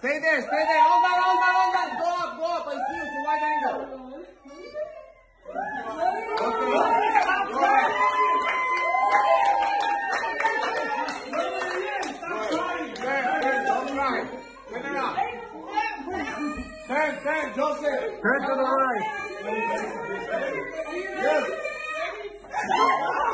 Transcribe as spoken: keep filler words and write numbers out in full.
Stay there, stay there. Hold on, hold on, hold on. Go up, go up. I see you. So wide angle. Okay. Go ahead. Ten, ten, don't try. Turn it up. Ten, ten, Joseph. Turn to the right. Yes.